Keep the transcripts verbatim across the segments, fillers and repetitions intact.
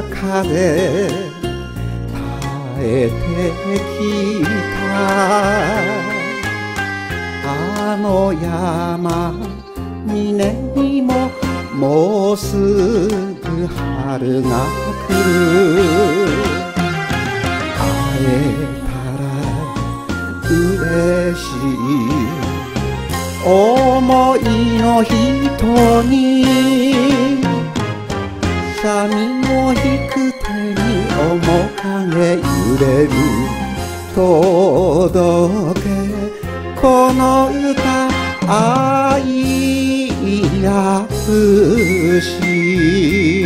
風耐えてきたあの山峰にももうすぐ春が来る会えたら嬉しい思いの人に三味を弾く手に面影揺れる届けこの歌愛やふし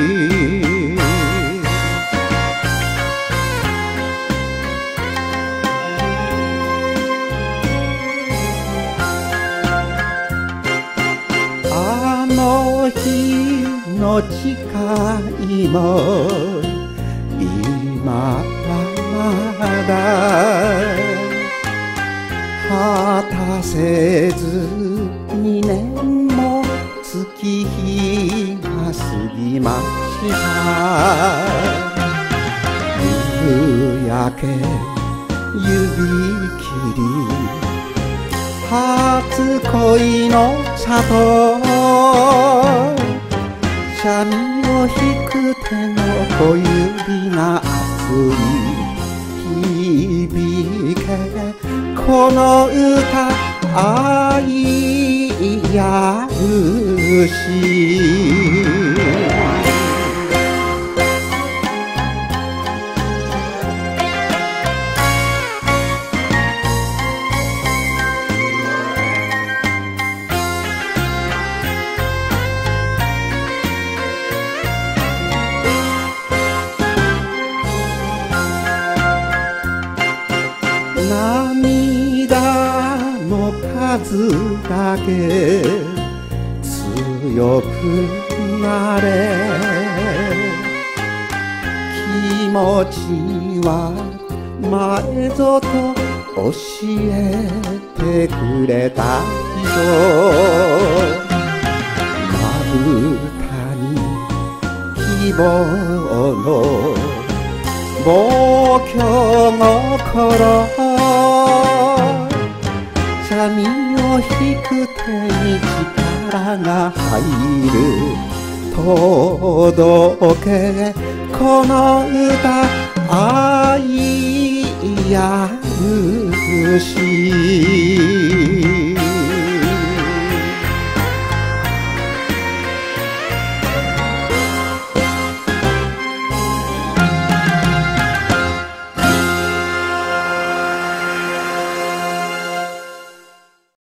あの日の誓いも今はまだ果たせず二年も月日が過ぎました夕焼け指切り初恋の里三味を弾く手の小指が熱い響けこの歌愛やるし涙の数だけ強くなれ気持ちは前ぞと教えてくれた人まぶたに希望の望郷の頃三味を弾く手に力が入る届けこの歌